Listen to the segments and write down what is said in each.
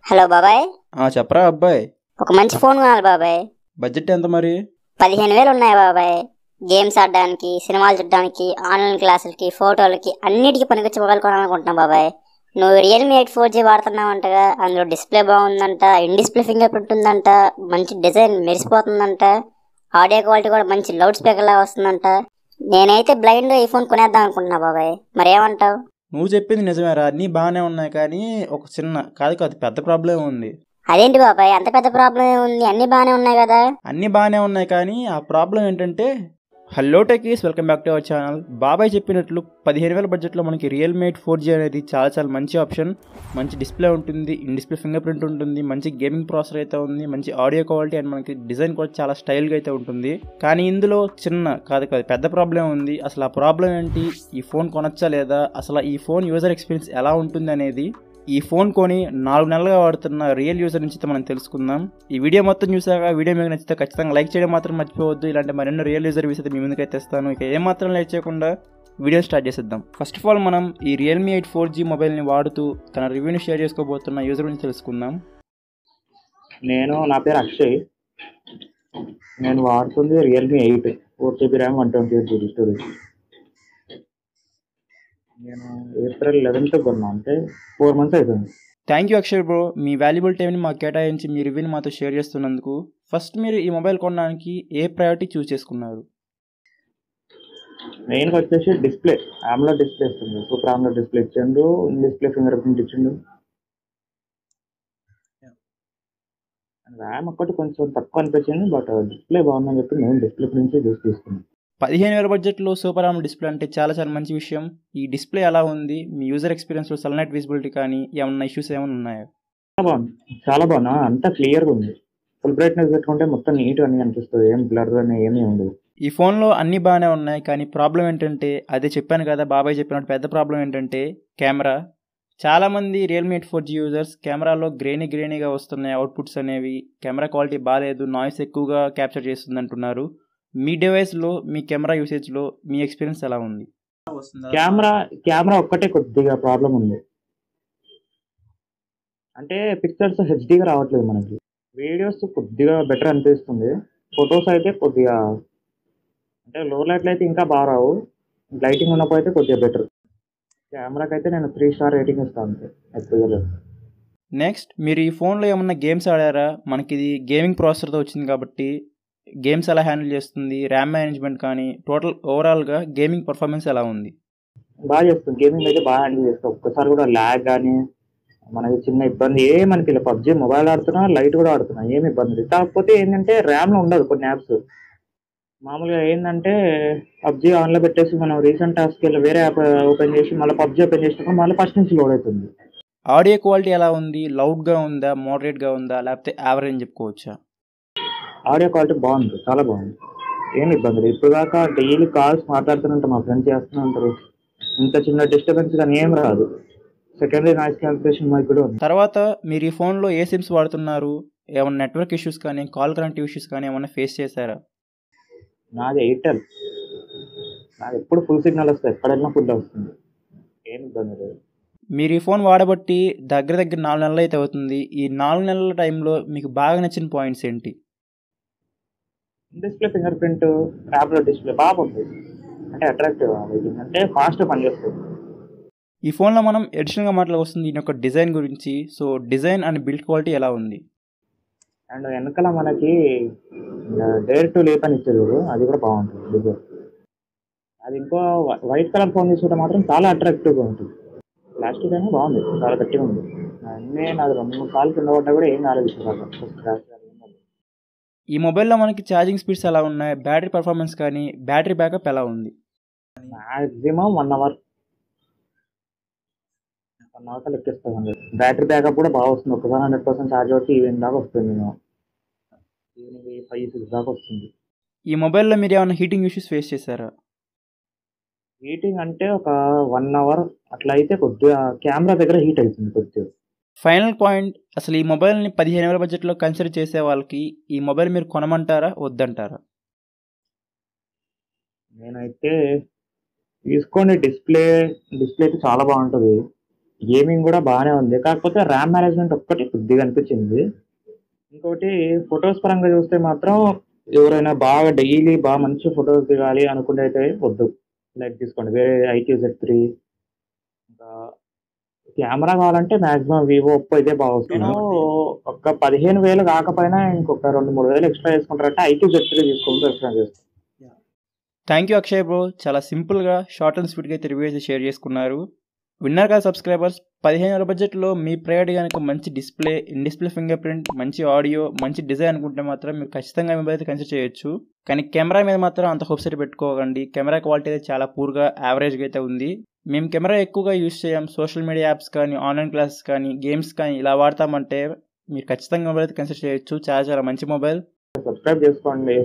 Hello బాబాయ్. చెప్పరా అబ్బాయి. ఒక మంచి ఫోన్ కొనాలి బాబాయ్. బడ్జెట్ ఎంత మరి? 15,000 ఉన్నాయి బాబాయ్. గేమ్స్ ఆడడానికి, సినిమాలు చూడడానికి, ఆన్లైన్ క్లాసులకి, ఫోటోలకి అన్నిటికీ పనికొచ్చే మొబైల్ కొనాలనుకుంటున్నాను బాబాయ్. నువ్వు రియల్మీ 8 4G వాడుతున్నావంటగా, అందులో డిస్ప్లే బాగుందంట, ఇన్ డిస్ప్లే ఫింగర్ ప్రింట్ ఉందంట, మంచి డిజైన్ మెరిసిపోతుందంట, ఆడియో క్వాలిటీ కూడా మంచి లౌడ్ స్పీకర్ లా వస్తుందంట. నేనైతే బ్లైండ్ ఈ ఫోన్ కొనేద్దాం అనుకుంటున్నా బాబాయ్, మరేమంటావు? నువ్వు చెప్పింది నిజమేరా, అన్నీ బాగానే ఉన్నాయి, కానీ ఒక చిన్న కాదు పెద్ద ప్రాబ్లం ఉంది. అదేంటి బాబాయ్, అంత పెద్ద ప్రాబ్లం ఏముంది? అన్ని బాగానే ఉన్నాయి కదా. అన్నీ బాగానే ఉన్నాయి, కానీ ఆ ప్రాబ్లం ఏంటంటే, hello techies, welcome back to our channel. బాబాయ్ చెప్పినట్లు 15,000 బడ్జెట్లో మనకి రియల్మీ 8 4G అనేది చాలా మంచి ఆప్షన్. మంచి డిస్ప్లే ఉంటుంది, ఇన్ డిస్ప్లే ఫింగర్ ప్రింట్ ఉంటుంది, మంచి గేమింగ్ ప్రాసెసర్ అయితే ఉంది, మంచి ఆడియో క్వాలిటీ అండ్ మనకి డిజైన్ కూడా చాలా స్టైల్గా అయితే ఉంటుంది. కానీ ఇందులో చిన్న కాదు పెద్ద ప్రాబ్లం ఉంది. అసలు ఆ ప్రాబ్లం ఏంటి, ఈ ఫోన్ కొనొచ్చా లేదా, అసలు ఈ ఫోన్ యూజర్ ఎక్స్పీరియన్స్ ఎలా ఉంటుంది అనేది ఈ ఫోన్ కొని 4 నెలలుగా వాడుతున్న రియల్ యూజర్ నుంచి మనం తెలుసుకుందాం. ఈ వీడియో మొత్తం చూసాక వీడియో మీకు నచ్చితే ఖచ్చితంగా లైక్ చేయడం మాత్రం మర్చిపోవద్దు. ఇలాంటి మరెన్నో రియల్ యూజర్ విషయం మీ ముందుకైతే తెస్తాను. ఇక ఏమాత్రం లైక్ చేయకుండా వీడియో స్టార్ట్ చేసేద్దాం. ఫస్ట్ ఆఫ్ ఆల్ మనం ఈ రియల్మీ 8 4G మొబైల్ని వాడుతూ తన రివ్యూని షేర్ చేసుకోబోతున్న యూజర్ గురించి తెలుసుకుందాం. నా పేరు అక్షయ్. నేను వాడుతుంది Realme 8 4GB RAM 128GB storage. నేను ఏప్రిల్ 11th కొన్నా, అంటే 4 months అవుతుంది. థ్యాంక్ యూ అక్షయ్ బ్రో, మీ వాల్యుబుల్ టైంని మాకు కేటాయించి మీ రివ్యూని మాతో షేర్ చేస్తున్నందుకు. ఫస్ట్ మీరు ఈ మొబైల్ కొనడానికి ఏ ప్రయారిటీ చూస్ చేసుకున్నారు? మెయిన్గా వచ్చేసి డిస్ప్లే, ఆమ్లో డిస్ప్లే ఇస్తుంది, సూపర్ ఆమ్లో డిస్ప్లే ఇచ్చిండు, డిస్ప్లే ఫింగర్ ప్రింట్ ఇచ్చిండు. ర్యామ్ ఒక్కటి కొంచెం తక్కువ అనిపించింది, బట్ డిస్ప్లే బాగుందని చెప్పి నేను డిస్ప్లే గురించి చూసి తీసుకున్నాను. 15,000 బడ్జెట్లో సూపర్ ఆమ్ డిస్ప్లే అంటే చాలా మంచి విషయం. ఈ డిస్ప్లే ఎలా ఉంది, మీ యూజర్ ఎక్స్పీరియన్స్లో సన్లైట్ విజిబిలిటీ కానీ ఏమన్నా ఇష్యూస్ ఏమైనా ఉన్నాయా? చాలా బాగుంది, అంతా క్లియర్గా ఉంది. ఫుల్ బ్రైట్నెస్ పెట్టుకుంటే మొత్తం నీట్గా అన్ని అనిపిస్తుంది, ఏం బ్లర్ అని ఏమీ ఉండదు. ఈ ఫోన్లో అన్నీ బాగానే ఉన్నాయి, కానీ ప్రాబ్లం ఏంటంటే, అదే చెప్పాను కదా బాబాయ్ చెప్పినట్టు, పెద్ద ప్రాబ్లం ఏంటంటే కెమెరా. చాలామంది రియల్మీ 8 4G యూజర్స్ కెమెరాలో గ్రేనీగా వస్తున్నాయి అవుట్పుట్స్ అనేవి, కెమెరా క్వాలిటీ బాగాలేదు, నాయిస్ ఎక్కువగా క్యాప్చర్ చేస్తుంది అంటున్నారు. మీ డివైస్లో, మీ కెమెరా యూసేజ్లో మీ ఎక్స్పీరియన్స్ ఎలా ఉంది? కెమెరా ఒక్కటే కొద్దిగా ప్రాబ్లం ఉంది, అంటే పిక్చర్స్ హెచ్డీగా రావట్లేదు మనకి. వీడియోస్ కొద్దిగా బెటర్ అనిపిస్తుంది, ఫొటోస్ అయితే కొద్దిగా అంటే లో లైట్లు అయితే ఇంకా బాగా రావు, లైటింగ్ ఉన్నప్పుడు అయితే కొద్దిగా బెటర్. కెమెరాకి అయితే నేను 3 స్టార్ రేటింగ్ ఇస్తాను, అంతే, ఎక్కువ. నెక్స్ట్, మీరు ఈ ఫోన్లో ఏమన్నా గేమ్స్ ఆడారా? మనకి ఇది గేమింగ్ ప్రాసెసర్తో వచ్చింది కాబట్టి గేమ్స్ ఎలా హ్యాండిల్ చేస్తుంది, ర్యామ్ మేనేజ్మెంట్ కానీ టోటల్ ఓవరాల్గా గేమింగ్ పర్ఫార్మెన్స్ ఎలా ఉంది? బాగా చేస్తుంది, గేమింగ్ అయితే బాగా హ్యాండిల్ చేస్తాం. ఒక్కసారి కూడా ల్యాగ్ కానీ మనకి చిన్న ఇబ్బంది ఏమనికి లేదు. పబ్జీ మొబైల్ ఆడుతున్నా, లైట్ కూడా ఆడుతున్నా, ఏమి ఇబ్బంది లేదు. కాకపోతే ఏంటంటే ర్యామ్లో ఉండదు కొన్ని యాప్స్. మామూలుగా ఏంటంటే పబ్జీ ఆన్లో పెట్టేసి మనం రీసెంట్ టాస్క్కి వెళ్ళి వేరే యాప్ ఓపెన్ చేసి మళ్ళీ పబ్జీ ఓపెన్ చేసినప్పుడు మళ్ళీ ఫస్ట్ నుంచి లోడ్ అవుతుంది. ఆడియో క్వాలిటీ ఎలా ఉంది? లౌడ్గా ఉందా, మోడరేట్గా ఉందా, లేకపోతే యావరేజ్ అని చెప్పుకోవచ్చా? ఆడియో క్వాలిటీ బాగుంది, చాలా బాగుంది, ఏమి ఇబ్బంది లేదు. ఇప్పుడు దాకా డైలీ కాల్స్ మాట్లాడుతుంటే మా ఫ్రెండ్స్ చేస్తూనే ఉంటారు, ఇంత చిన్న డిస్టర్బెన్స్ కానీ ఏం రాదు. సెకండరీ నాయిస్ క్యాన్సిలేషన్ మైక్ కూడా ఉంది. తర్వాత మీరు ఈ ఫోన్లో ఏ సిమ్స్ వాడుతున్నారు? ఏమైనా నెట్వర్క్ ఇష్యూస్ కానీ కాల్ కనెక్టివ్ ఇష్యూస్ కానీ ఏమైనా ఫేస్ చేశారా? నాది ఎయిర్టెల్, నాకు ఎప్పుడు ఫుల్ సిగ్నల్ వస్తుంది, ఎక్కడైనా ఫుల్ వస్తుంది, ఏమి ఇబ్బంది లేదు. మీరు ఈ ఫోన్ వాడబట్టి దగ్గర 4 నెలలు అయితే అవుతుంది. ఈ 4 నెలల టైంలో మీకు బాగా నచ్చిన పాయింట్స్ ఏంటి? డిస్ప్లే ఫింగర్ ప్రింట్, యాప్లో డిస్ప్లే బాగుంది, అంటే అట్రాక్టివ్, అంటే ఫాస్ట్గా పనిచేస్తుంది. ఈ ఫోన్లో మనం ఎడిషనల్గా మాట్లాడుకొస్తుంది దీని యొక్క డిజైన్ గురించి. So design and build quality ఎలా ఉంది? అండ్ వెనకాల మనకి డైర్ టు లేప్ అని ఇచ్చారు, అది కూడా బాగుంటుంది డిజైన్. అది ఇంకో వైట్ కలర్ ఫోన్ తీసుకుంటే మాత్రం చాలా అట్రాక్టివ్గా ఉంటుంది. ప్లాస్టిక్ అయినా బాగుంది, చాలా గట్టిగా ఉంది. అన్నీ నాకు 2-3 సార్లు కింద పడ్డా కూడా ఏం కాలేదు. ఈ మొబైల్లో మనకి ఛార్జింగ్ స్పీడ్స్ ఎలా ఉన్నాయి, బ్యాటరీ పర్ఫార్మెన్స్ కానీ బ్యాటరీ బ్యాకప్ ఎలా ఉంది? మ్యాక్సిమం 1 అవర్ లెక్కిస్తాను. బ్యాటరీ బ్యాకప్ కూడా బాగా వస్తుంది, ఒకసారి 100% ఛార్జ్ అవుతే ఈవినింగ్ దాకా వస్తుంది, ఈవినింగ్ 5-6 దాకా వస్తుంది. ఈ మొబైల్లో మీరు ఏమైనా హీటింగ్ ఇష్యూస్ ఫేస్ చేశారా? హీటింగ్ అంటే ఒక 1 అవర్ అట్లా అయితే కొద్దిగా కెమెరా దగ్గర హీట్ అవుతుంది కొద్దిగా. ఫైనల్ పాయింట్, అసలు ఈ మొబైల్ని 15,000 బడ్జెట్లో కన్సిడర్ చేసే వాళ్ళకి ఈ మొబైల్ మీరు కొనమంటారా, వద్దంటారా? నేనైతే తీసుకోండి, డిస్ప్లే అయితే చాలా బాగుంటుంది, గేమింగ్ కూడా బాగానే ఉంది, కాకపోతే ర్యామ్ మేనేజ్మెంట్ ఒక్కటి కొద్దిగా అనిపించింది. ఇంకోటి ఫొటోస్ పరంగా చూస్తే మాత్రం ఎవరైనా బాగా డైలీ బాగా మంచి ఫొటోస్ దిగాలి అనుకుంటే అయితే వద్దు, లైట్ తీసుకోండి. వేరే IQ Z3, ఇంకా కెమెరా కావాలంటే మాక్సిమం వివో, ఒప్పో ఇదే బాగా వస్తుంది. నేను ఒక 15,000 కాకపోయినా ఇంకొక 2-3 వేలు ఎక్స్ట్రా వేసుకుంటారంటే IQ Z3 తీసుకుంటూ ప్రిఫర్ చేస్తాను. థ్యాంక్ యూ అక్షయ్ బ్రో, చాలా సింపుల్గా షార్ట్ అండ్ స్వీట్గా అయితే రివ్యూ అయితే షేర్ చేసుకున్నారు. విన్నర్ కదా సబ్స్క్రైబర్స్, 15,000 బడ్జెట్లో మీ ప్రయారిటీ కనుక మంచి display, in display fingerprint, మంచి ఆడియో, మంచి డిజైన్ అనుకుంటే మాత్రం మీరు ఖచ్చితంగా మొబైల్ అయితే కన్సిడర్ చేయొచ్చు. కానీ కెమెరా మీద మాత్రం అంత హోప్స్ అయితే పెట్టుకోకండి. కెమెరా క్వాలిటీ అయితే చాలా పూర్గా, యావరేజ్గా అయితే ఉంది. మేము కెమెరా ఎక్కువగా యూస్ చేయం, సోషల్ మీడియా యాప్స్ కానీ, ఆన్లైన్ క్లాసెస్ కానీ, గేమ్స్ కానీ ఇలా వాడతామంటే మీరు ఖచ్చితంగా మొబైల్ అయితే కన్సిడర్ చేయొచ్చు. చాలా చాలా మంచి మొబైల్. సబ్స్క్రైబ్ చేసుకోండి,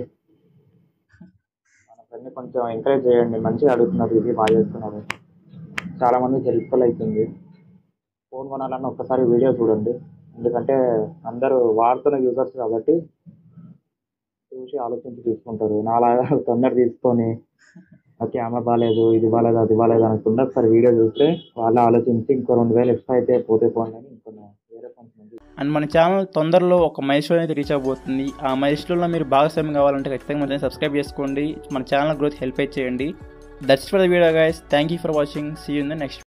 మన ఫ్రెండ్ని కొంచెం ఎంకరేజ్ చేయండి. మంచిగా అడుగుతున్నారు, ఇది బాగా చేస్తున్నారు, చాలా మంది హెల్ప్ఫుల్ అవుతుంది. ఫోన్ కొనాలన్న ఒక్కసారి వీడియో చూడండి, ఎందుకంటే అందరూ వాడుతున్న యూజర్స్ కాబట్టి చూసి ఆలోచించి తీసుకుంటారు. నాలాగా తొందర తీసుకొని కెమెరా బాగాలేదు, ఇది బాగాలేదు, అది బాగాలేదు అనుకుంటే ఒకసారి వీడియో చూస్తే వాళ్ళు ఆలోచించి ఇంకో 2,000 ఎక్స్ట్రా అయితే పోతే పోండి అని ఇంకో వేరే ఫోన్స్ ఉంది. అండ్ మన ఛానల్ తొందరలో ఒక మైల్స్టోన్ అయితే రీచ్ అవబోతుంది. ఆ మైల్స్టోన్లో మీరు భాగస్వామ్యం కావాలంటే ఖచ్చితంగా మన సబ్స్క్రైబ్ చేసుకోండి, మన ఛానల్ గ్రోత్ హెల్ప్ అయితే చేయండి. That's for the video guys, thank you for watching, see you in the next.